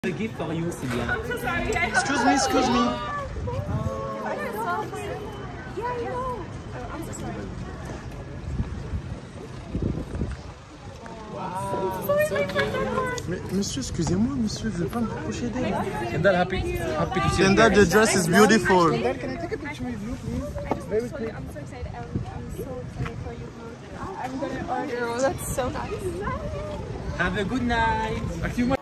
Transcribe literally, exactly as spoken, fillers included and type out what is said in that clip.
A gift for you, Sylvia. I'm so sorry. I Excuse me, excuse me. Yeah, I know. Oh, I'm so sorry. Wow, Sorry, so my friend. Mais, monsieur, excusez-moi, monsieur, je ne vais pas me rapprocher d'elle. Kendall, happy, happy to see you. Kendall, the dress is beautiful. Kendall, can I take a picture with you, please? I just want to show you. I'm so excited. I'm, I'm so excited for you. I'm gonna order. Oh, that's so nice. Have a good night.